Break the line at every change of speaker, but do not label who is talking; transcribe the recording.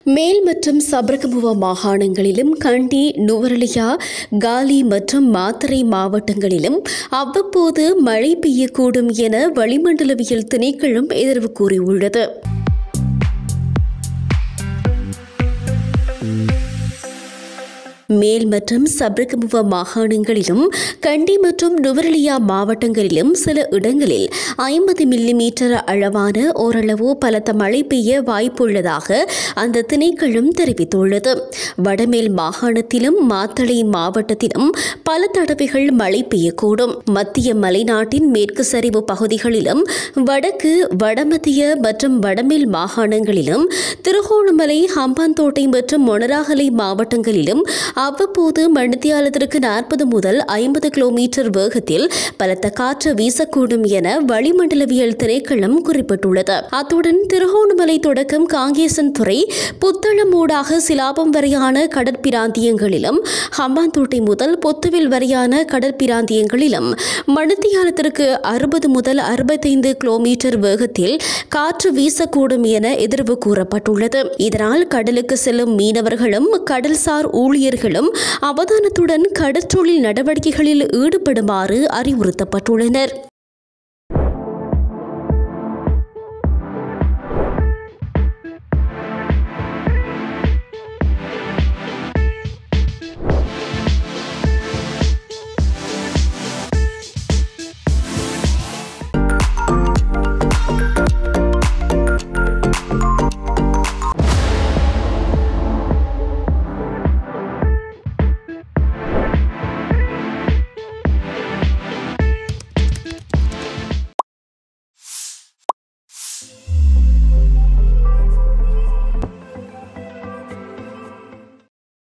மேல் மற்றும் சப்ரகமுவ மாகாணங்களிலும் கண்டி, நுவரெலியா, காலி மற்றும் மாத்தறை மாவட்டங்களிலும் அவ்வப்போது மழை பெய்யக்கூடும் என வளிமண்டலவியல் திணைக்களம் எதிர்வு கூறியுள்ளது. மேல் மற்றும் சப்ரகமுவ மாகாணங்களிலும் கண்டி மற்றும் நுவரெலியா மாவட்டங்களிலும் சில இடங்களில் 50 மில்லிமீட்டர் அளவான ஓரளவு பலத்த மழை பெய்ய வாய்ப்புள்ளதாக அந்த திணைக்களம் தெரிவித்துள்ளது. வடமேல் மாகாணத்திலும் மாத்தளை மாவட்டத்திலும் பல தடவைகள் மழை பெய்யக்கூடும். மத்திய மலைநாட்டின் மேற்கு சரிவு பகுதிகளிலும் வடக்கு, வடமத்திய மற்றும் வடமேல் மாகாணங்களிலும் திருகோணமலை, ஹம்பாந்தோட்டை மற்றும் மொனராகலை மாவட்டங்களிலும் அவ்வப்போது மணித்தியாலத்திற்கு 40 முதல் 50 கிலோமீட்டர் வேகத்தில் பலத்த காற்று வீசக்கூடும் என வளிமண்டலவியல் திணைக்களம் குறிப்பிட்டுள்ளது. அத்துடன் திருகோணமலை தொடக்கம் காங்கேசன்துறை, புத்தளம் ஊடாக சிலாபம் வரையான கடற்பிராந்தியங்களிலும், ஹம்பாந்தோட்டை முதல் பொத்துவில் வரையான கடற்பிராந்தியங்களிலும் மணித்தியாலத்திற்கு 60 முதல் 65 கிலோமீட்டர் வேகத்தில் காற்று வீசக்கூடும் என எதிர்வு கூறப்பட்டுள்ளது. இதனால் கடலுக்கு செல்லும் மீனவர்களும் கடல்சார் ஊழியர்களும் அவதானத்துடன் கடற்றொழில் நடவடிக்கைகளில் ஈடுபடுமாறு அறிவுறுத்தப்பட்டுள்ளனர்.